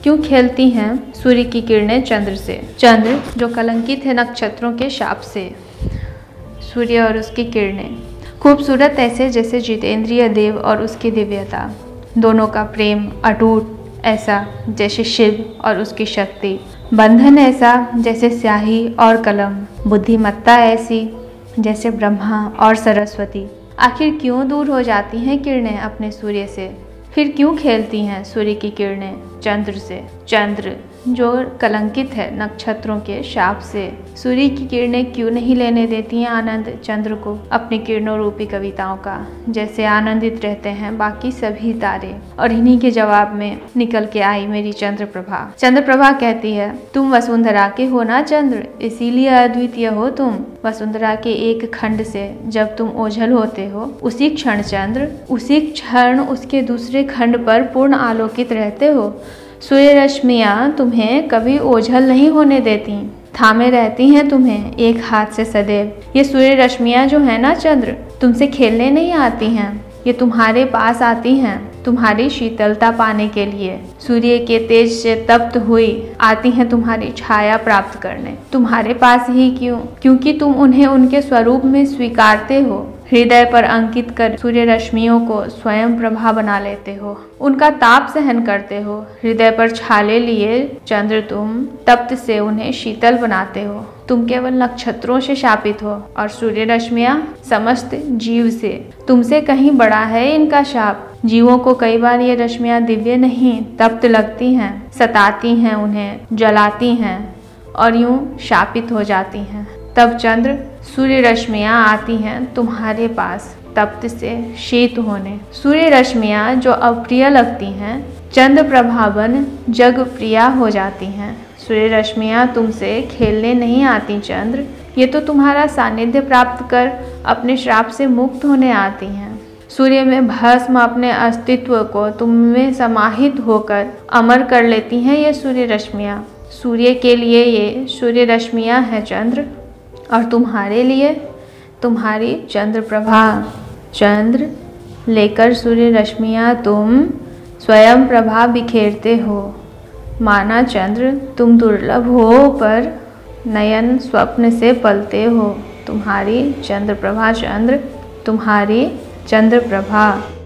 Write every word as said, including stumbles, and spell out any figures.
क्यों खेलती हैं सूर्य की किरणें चंद्र से। चंद्र जो कलंकित है नक्षत्रों के शाप से। सूर्य और उसकी किरणें खूबसूरत ऐसे जैसे जितेंद्रिय देव और उसकी दिव्यता। दोनों का प्रेम अटूट ऐसा जैसे शिव और उसकी शक्ति। बंधन ऐसा जैसे स्याही और कलम। बुद्धिमत्ता ऐसी जैसे ब्रह्मा और सरस्वती। आखिर क्यों दूर हो जाती हैं किरणें अपने सूर्य से। फिर क्यों खेलती हैं सूर्य की किरणें चंद्र से। चंद्र जो कलंकित है नक्षत्रों के शाप से। सूर्य की किरणें क्यों नहीं लेने देती हैं आनंद चंद्र को अपनी किरणों रूपी कविताओं का, जैसे आनंदित रहते हैं बाकी सभी तारे। और इन्हीं के जवाब में निकल के आई मेरी चंद्र प्रभा। चंद्र प्रभा कहती है, तुम वसुंधरा के हो ना चंद्र, इसीलिए अद्वितीय हो तुम। वसुंधरा के एक खंड से जब तुम ओझल होते हो, उसी क्षण चंद्र, उसी क्षण उसके दूसरे खंड पर पूर्ण आलोकित रहते हो। सूर्य रश्मियाँ तुम्हें कभी ओझल नहीं होने देती, थामे रहती हैं तुम्हें एक हाथ से सदैव। ये सूर्य रश्मियाँ जो है ना चंद्र, तुमसे खेलने नहीं आती हैं, ये तुम्हारे पास आती हैं तुम्हारी शीतलता पाने के लिए। सूर्य के तेज से तप्त हुई आती हैं तुम्हारी छाया प्राप्त करने। तुम्हारे पास ही क्यों? क्योंकि तुम उन्हें उनके स्वरूप में स्वीकारते हो। हृदय पर अंकित कर सूर्य रश्मियों को स्वयं प्रभा बना लेते हो, उनका ताप सहन करते हो। हृदय पर छाले लिए चंद्र तुम तप्त से उन्हें शीतल बनाते हो। तुम केवल नक्षत्रों से शापित हो और सूर्य रश्मियाँ समस्त जीव से। तुमसे कहीं बड़ा है इनका शाप। जीवों को कई बार ये रश्मियाँ दिव्य नहीं तप्त लगती हैं, सताती हैं, उन्हें जलाती हैं और यूं शापित हो जाती हैं। तब चंद्र सूर्य रश्मियाँ आती हैं तुम्हारे पास तप्त से शीत होने। सूर्य रश्मियाँ जो अप्रिय लगती हैं, चंद्र प्रभावन जग प्रिया हो जाती हैं। सूर्य रश्मियाँ तुमसे खेलने नहीं आती चंद्र, ये तो तुम्हारा सानिध्य प्राप्त कर अपने श्राप से मुक्त होने आती हैं। सूर्य में भस्म अपने अस्तित्व को तुम में समाहित होकर अमर कर लेती हैं ये सूर्य रश्मियाँ। सूर्य के लिए ये सूर्य रश्मियाँ हैं चंद्र, और तुम्हारे लिए तुम्हारी चंद्र प्रभा। चंद्र लेकर सूर्य रश्मियाँ तुम स्वयं प्रभा बिखेरते हो। माना चंद्र तुम दुर्लभ हो पर नयन स्वप्न से पलते हो। तुम्हारी चंद्र प्रभा चंद्र, तुम्हारी चंद्र प्रभा।